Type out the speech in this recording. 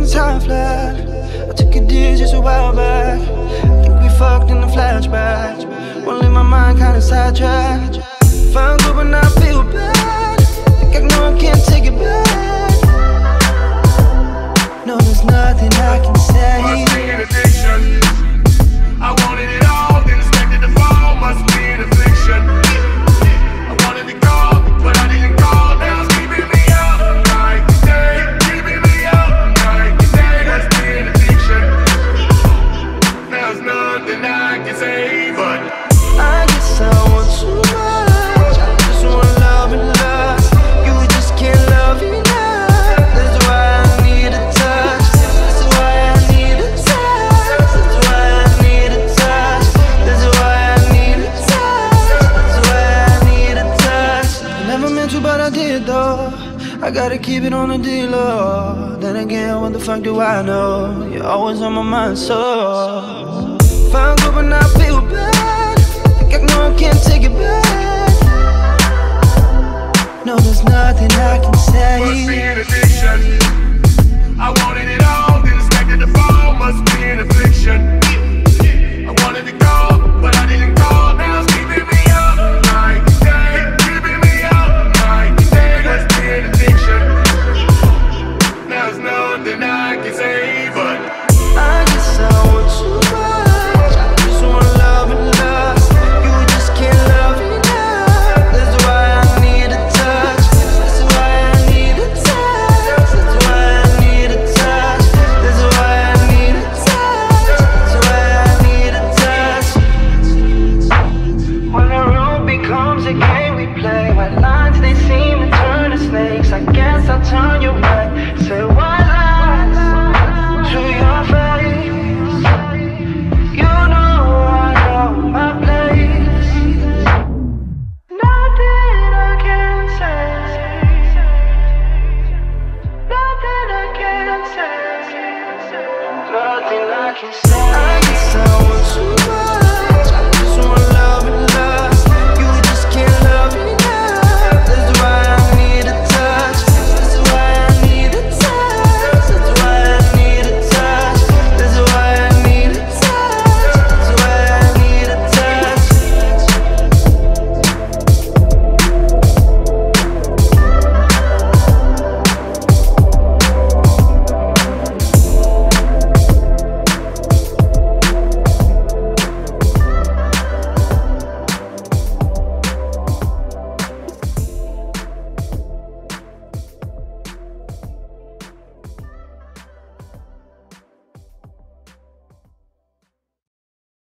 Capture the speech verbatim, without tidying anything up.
time flat. I took a dig just a while back. I think we fucked in the flashback. Won't let my mind kinda sidetracked. Found good but I feel bad. Think I know I can't take it back. No, there's nothing I can say. Must be an addiction. I wanted it all, then expected to fall. Must be an affliction. I wanted to go, but I didn't go. Now it's keeping me up night and day. Keeping me up night and day. Must be an addiction. There's nothing I can say, but I guess I want too much. I just want love and lust. You just can't love enough. That's why I need a touch. That's why I need a touch. That's why I need a touch. That's why I need a touch. That's why I need a touch. I never meant to, but I did though. I gotta keep it on the D-Lo. Then again, what the fuck do I know? You're always on my mind, so found good but I feel bad. Think I know I can't take it back. No, there's nothing I can say. must be an addiction. I wanted it all, then expected to fall. Must be an affliction. I wanted to go, but I didn't go. Now it's keeping me up night and day. Keeping me up night and day. Must be an addiction. There's nothing I can say, but I guess I want too much. I just want love and lust. You just can't love enough. That's why I need a touch. That's why I need a touch. That's why I need a touch. That's why I need a touch. That's why I need a touch. When the road becomes a game we play, white lines they seem to turn to snakes. I guess I'll turn your way. Say white lies to your face. You know I know my place. Nothing I can say. Nothing I can say. Nothing I can say. I guess I want too much.